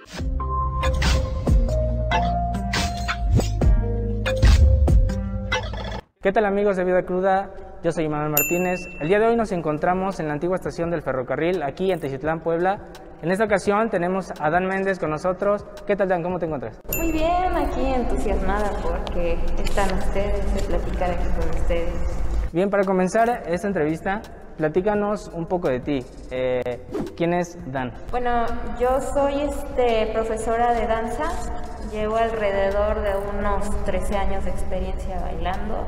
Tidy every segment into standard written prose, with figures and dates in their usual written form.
¿Qué tal amigos de Vida Cruda? Yo soy Manuel Martínez. El día de hoy nos encontramos en la antigua estación del ferrocarril, aquí en Teciutlán, Puebla. En esta ocasión tenemos a Dan Méndez con nosotros. ¿Qué tal, Dan? ¿Cómo te encuentras? Muy bien, aquí entusiasmada porque están ustedes, de platicar aquí con ustedes. Bien, para comenzar esta entrevista, platícanos un poco de ti. ¿Quién es Dan? Bueno, yo soy profesora de danza. Llevo alrededor de unos 13 años de experiencia bailando.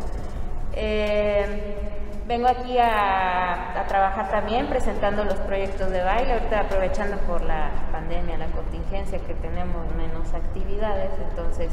Vengo aquí a trabajar también presentando los proyectos de baile, ahorita aprovechando por la pandemia, la contingencia que tenemos menos actividades, entonces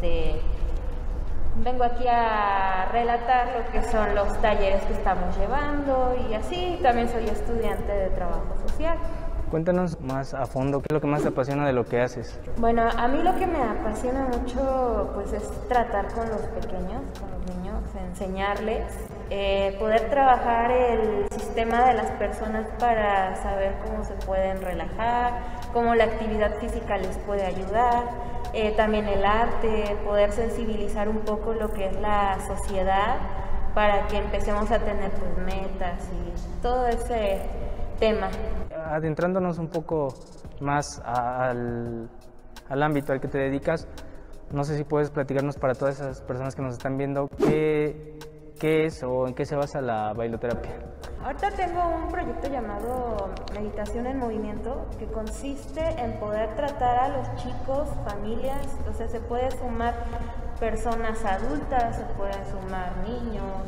vengo aquí a relatar lo que son los talleres que estamos llevando y así. También soy estudiante de trabajo social. Cuéntanos más a fondo, ¿qué es lo que más te apasiona de lo que haces? Bueno, a mí lo que me apasiona mucho pues es tratar con los pequeños, con los niños, enseñarles, poder trabajar el sistema de las personas para saber cómo se pueden relajar, cómo la actividad física les puede ayudar, también el arte, poder sensibilizar un poco lo que es la sociedad para que empecemos a tener pues metas y todo ese tema. Adentrándonos un poco más al ámbito al que te dedicas, no sé si puedes platicarnos para todas esas personas que nos están viendo qué es o en qué se basa la bailoterapia. Ahorita tengo un proyecto llamado Meditación en Movimiento, que consiste en poder tratar a los chicos, familias, o sea, se puede sumar personas adultas, se pueden sumar niños,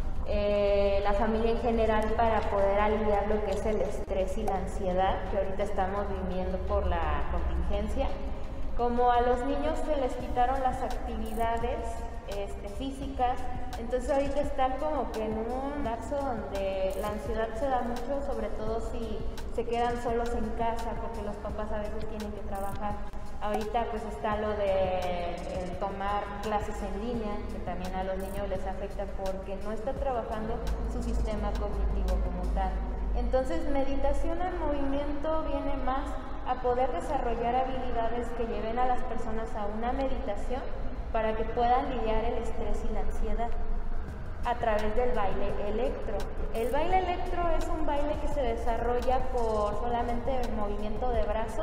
la familia en general, para poder aliviar lo que es el estrés y la ansiedad que ahorita estamos viviendo por la contingencia. Como a los niños se les quitaron las actividades físicas, entonces ahorita están como que en un lapso donde la ansiedad se da mucho, sobre todo si se quedan solos en casa porque los papás a veces tienen que trabajar. Ahorita pues está lo de tomar clases en línea, que también a los niños les afecta porque no está trabajando su sistema cognitivo como tal. Entonces meditación en movimiento viene más a poder desarrollar habilidades que lleven a las personas a una meditación para que puedan lidiar el estrés y la ansiedad a través del baile electro. El baile electro es un baile que se desarrolla por solamente el movimiento de brazos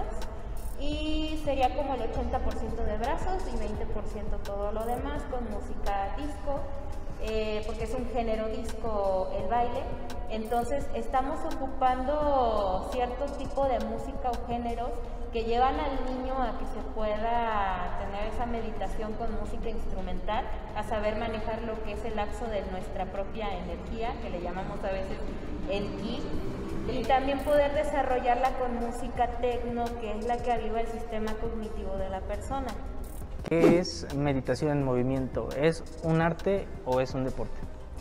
y sería como el 80% de brazos y 20% todo lo demás con música disco, porque es un género disco el baile. Entonces estamos ocupando cierto tipo de música o géneros que llevan al niño a que se pueda tener esa meditación con música instrumental, a saber manejar lo que es el lapso de nuestra propia energía, que le llamamos a veces el ki, y también poder desarrollarla con música tecno, que es la que aviva el sistema cognitivo de la persona. ¿Qué es meditación en movimiento? ¿Es un arte o es un deporte?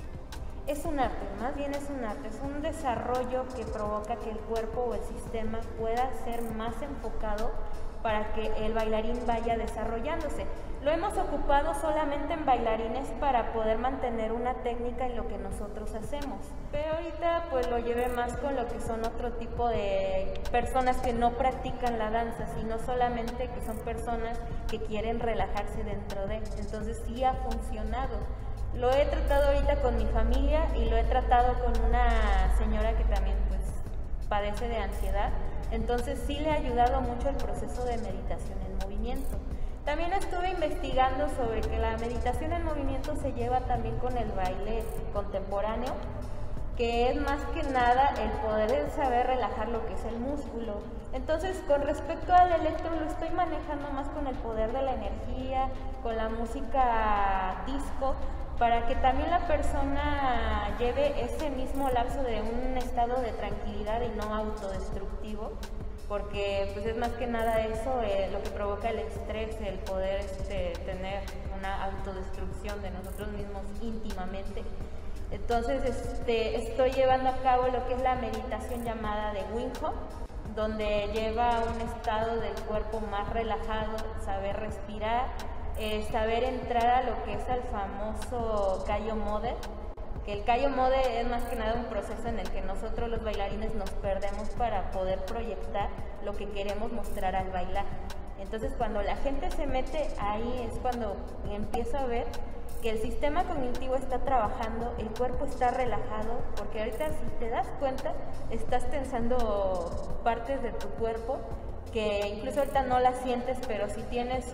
Es un arte, más bien es un arte, es un desarrollo que provoca que el cuerpo o el sistema pueda ser más enfocado para que el bailarín vaya desarrollándose. Lo hemos ocupado solamente en bailarines para poder mantener una técnica en lo que nosotros hacemos. Pero ahorita pues lo llevé más con lo que son otro tipo de personas que no practican la danza, sino solamente que son personas que quieren relajarse dentro de. Entonces sí ha funcionado. Lo he tratado ahorita con mi familia y lo he tratado con una señora que también pues padece de ansiedad. Entonces sí le ha ayudado mucho el proceso de meditación en movimiento. También estuve investigando sobre que la meditación en movimiento se lleva también con el baile contemporáneo, que es más que nada el poder saber relajar lo que es el músculo. Entonces, con respecto al electro, lo estoy manejando más con el poder de la energía, con la música disco, para que también la persona lleve ese mismo lapso de un estado de tranquilidad y no autodestructivo, porque pues es más que nada eso lo que provoca el estrés, el poder tener una autodestrucción de nosotros mismos íntimamente. Entonces estoy llevando a cabo lo que es la meditación llamada de Wim Hof, donde lleva a un estado del cuerpo más relajado, saber respirar, saber entrar a lo que es el famoso Cayo Mode, que el Cayo Mode es más que nada un proceso en el que nosotros los bailarines nos perdemos para poder proyectar lo que queremos mostrar al bailar. Entonces cuando la gente se mete ahí es cuando empiezo a ver que el sistema cognitivo está trabajando, el cuerpo está relajado, porque ahorita si te das cuenta estás tensando partes de tu cuerpo que incluso ahorita no las sientes, pero si tienes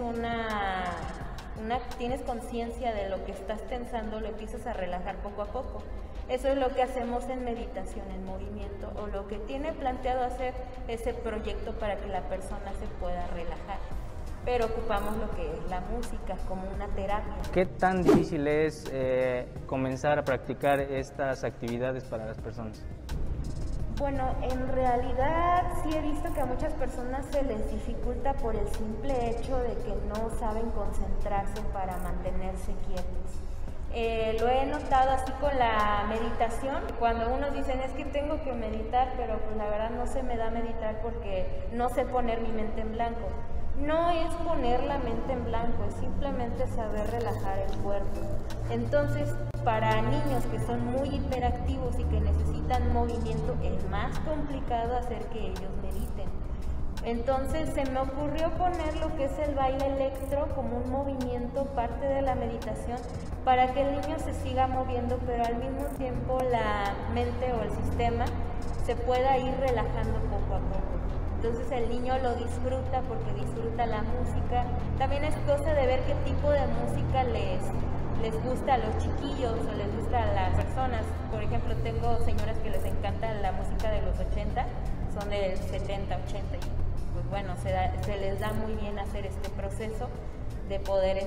tienes conciencia de lo que estás tensando, lo empiezas a relajar poco a poco. Eso es lo que hacemos en meditación en movimiento, o lo que tiene planteado hacer ese proyecto para que la persona se pueda relajar. Pero ocupamos lo que es la música como una terapia. ¿Qué tan difícil es comenzar a practicar estas actividades para las personas? Bueno, en realidad sí he visto que a muchas personas se les dificulta por el simple hecho de que no saben concentrarse para mantenerse quietos. Lo he notado así con la meditación, cuando unos dicen es que tengo que meditar, pero pues la verdad no se me da meditar porque no sé poner mi mente en blanco. No es poner la mente en blanco, es simplemente saber relajar el cuerpo. Entonces, para niños que son muy hiperactivos y que necesitan movimiento, es más complicado hacer que ellos mediten. Entonces se me ocurrió poner lo que es el baile electro como un movimiento, parte de la meditación, para que el niño se siga moviendo, pero al mismo tiempo la mente o el sistema se pueda ir relajando poco a poco. Entonces el niño lo disfruta porque disfruta la música. También es cosa de ver qué tipo de música les gusta a los chiquillos o les gusta a las personas. Por ejemplo, tengo señoras que les encanta la música de los 80, son del 70, 80 y pues bueno, se les da muy bien hacer este proceso de poder,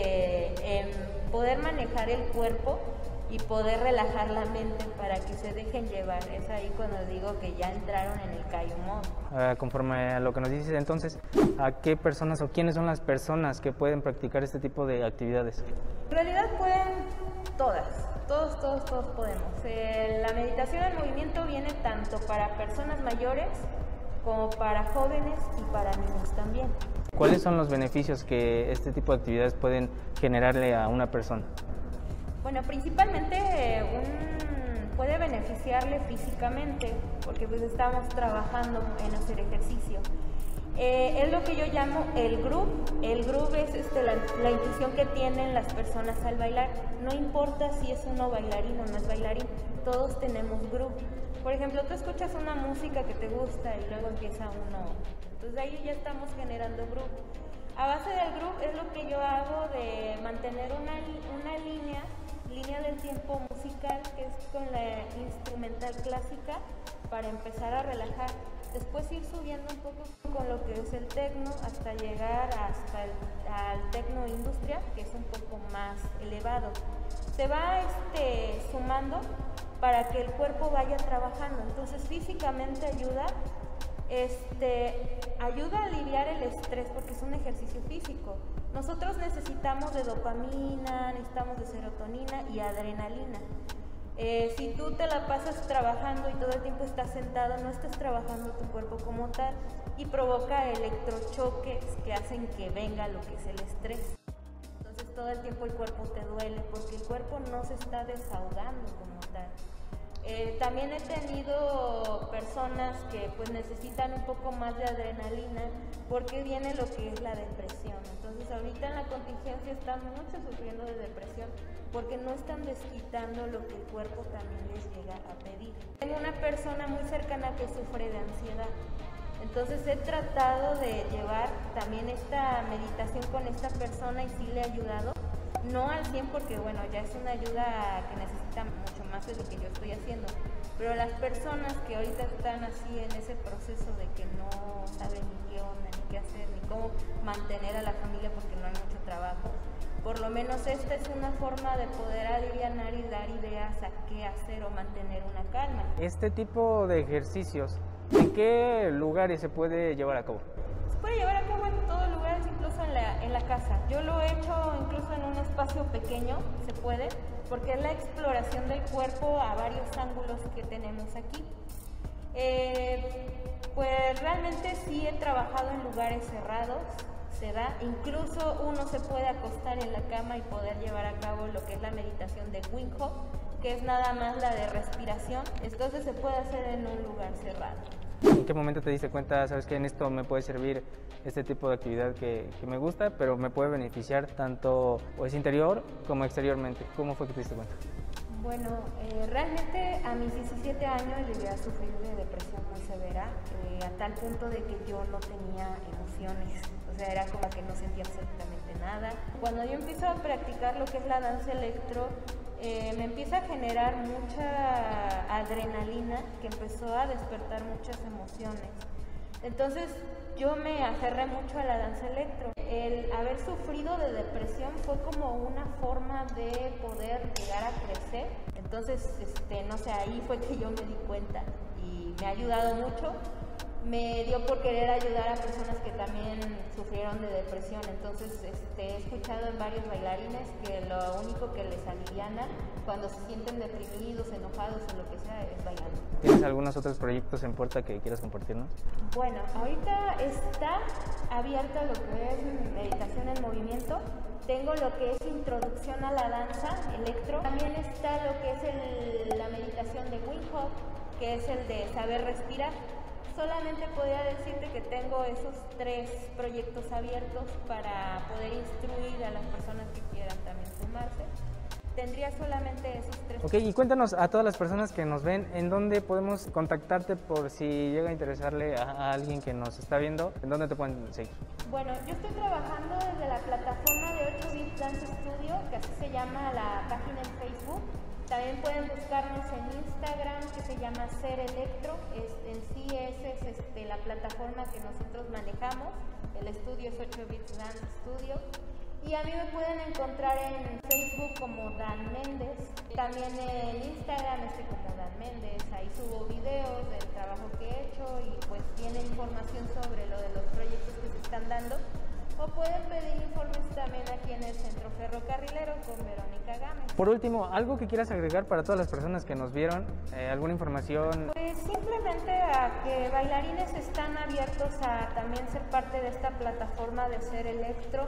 poder manejar el cuerpo y poder relajar la mente para que se dejen llevar. Es ahí cuando digo que ya entraron en el Kayo Mode. Conforme a lo que nos dices, entonces, ¿a qué personas o quiénes son las personas que pueden practicar este tipo de actividades? En realidad pueden todos podemos. La meditación en movimiento viene tanto para personas mayores como para jóvenes y para niños también. ¿Cuáles son los beneficios que este tipo de actividades pueden generarle a una persona? Bueno, principalmente puede beneficiarle físicamente, porque pues estamos trabajando en hacer ejercicio. Es lo que yo llamo el groove. El groove es la intuición que tienen las personas al bailar. No importa si es uno bailarín o no es bailarín, todos tenemos groove. Por ejemplo, tú escuchas una música que te gusta y luego empieza uno. Entonces ahí ya estamos generando groove. A base del groove es lo que yo hago de mantener una línea del tiempo musical, que es con la instrumental clásica, para empezar a relajar. Después ir subiendo un poco con lo que es el techno hasta llegar al techno industria, que es un poco más elevado. Se va sumando para que el cuerpo vaya trabajando. Entonces físicamente ayuda a aliviar el estrés porque es un ejercicio físico. Nosotros necesitamos de dopamina, necesitamos de serotonina y adrenalina. Si tú te la pasas trabajando y todo el tiempo estás sentado, no estás trabajando tu cuerpo como tal y provoca electrochoques que hacen que venga lo que es el estrés. Entonces todo el tiempo el cuerpo te duele porque el cuerpo no se está desahogando como tal. También he tenido personas que pues necesitan un poco más de adrenalina porque viene lo que es la depresión. Entonces ahorita en la contingencia están muchos sufriendo de depresión porque no están desquitando lo que el cuerpo también les llega a pedir. Tengo una persona muy cercana que sufre de ansiedad. Entonces he tratado de llevar también esta meditación con esta persona y sí le he ayudado. No al 100 porque bueno, ya es una ayuda que necesita mucho más de lo que yo estoy haciendo, pero las personas que ahorita están así en ese proceso de que no saben ni qué onda, ni qué hacer, ni cómo mantener a la familia porque no hay mucho trabajo, por lo menos esta es una forma de poder alivianar y dar ideas a qué hacer o mantener una calma. Este tipo de ejercicios, ¿en qué lugares se puede llevar a cabo? Se puede llevar a cabo en todos lugares, incluso en la casa. Yo lo he hecho incluso en un espacio pequeño, se puede, porque es la exploración del cuerpo a varios ángulos que tenemos aquí. Pues realmente sí he trabajado en lugares cerrados, se da, incluso uno se puede acostar en la cama y poder llevar a cabo lo que es la meditación de Wim Hof, que es nada más la de respiración, entonces se puede hacer en un lugar cerrado. ¿En qué momento te diste cuenta, sabes que en esto me puede servir este tipo de actividad que me gusta, pero me puede beneficiar tanto pues interior como exteriormente? ¿Cómo fue que te diste cuenta? Bueno, realmente a mis 17 años llegué a sufrir de depresión muy severa, a tal punto de que yo no tenía emociones, o sea, era como que no sentía absolutamente nada. Cuando yo empiezo a practicar lo que es la danza electro, me empieza a generar mucha adrenalina que empezó a despertar muchas emociones. Entonces yo me aferré mucho a la danza electro. El haber sufrido de depresión fue como una forma de poder llegar a crecer. Entonces, no sé, ahí fue que yo me di cuenta y me ha ayudado mucho. Me dio por querer ayudar a personas que también sufrieron de depresión. Entonces he escuchado en varios bailarines que lo único que les aliviana cuando se sienten deprimidos, enojados o lo que sea es bailando. ¿Tienes algunos otros proyectos en puerta que quieras compartirnos? Bueno, ahorita está abierta lo que es meditación en movimiento. Tengo lo que es introducción a la danza electro. También está lo que es la meditación de Wim Hof, que es el de saber respirar. Solamente podría decirte que tengo esos 3 proyectos abiertos para poder instruir a las personas que quieran también sumarse. Tendría solamente esos 3. Ok, y cuéntanos a todas las personas que nos ven, ¿en dónde podemos contactarte por si llega a interesarle a alguien que nos está viendo? ¿En dónde te pueden seguir? Bueno, yo estoy trabajando desde la plataforma de 8-Bit Dance Studio, que así se llama la página en Facebook. También pueden buscarnos en Instagram, que se llama Ser Electro. En sí es la plataforma que nosotros manejamos. El estudio es 8-Bit Dance Studio. Y a mí me pueden encontrar en Facebook como Dan Méndez. También en Instagram estoy como Dan Méndez. Ahí subo videos del trabajo que he hecho y pues tiene información sobre lo de los proyectos que se están dando. O pueden pedir informes también aquí en el Centro Ferrocarrilero con Verónica Gámez. Por último, ¿algo que quieras agregar para todas las personas que nos vieron? ¿Alguna información? Pues simplemente a que bailarines están abiertos a también ser parte de esta plataforma de Ser Electro.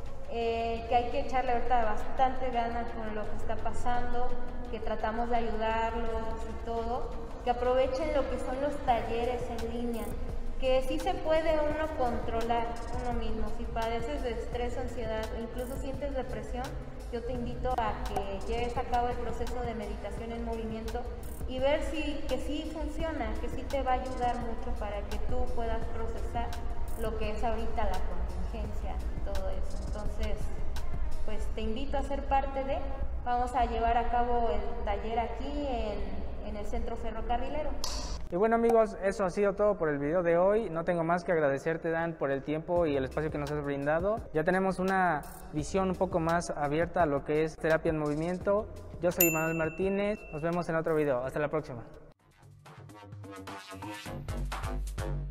Que hay que echarle ahorita bastante ganas con lo que está pasando, que tratamos de ayudarlos y todo, que aprovechen lo que son los talleres en línea, que sí se puede uno controlar uno mismo. Si padeces de estrés, ansiedad o incluso sientes depresión, yo te invito a que lleves a cabo el proceso de meditación en movimiento y ver que sí funciona, que sí te va a ayudar mucho para que tú puedas procesar lo que es ahorita la contingencia y todo eso. Entonces, pues te invito a ser parte de, vamos a llevar a cabo el taller aquí en el Centro Ferrocarrilero. Y bueno amigos, eso ha sido todo por el video de hoy. No tengo más que agradecerte, Dan, por el tiempo y el espacio que nos has brindado. Ya tenemos una visión un poco más abierta a lo que es terapia en movimiento. Yo soy Manuel Martínez, nos vemos en otro video. Hasta la próxima.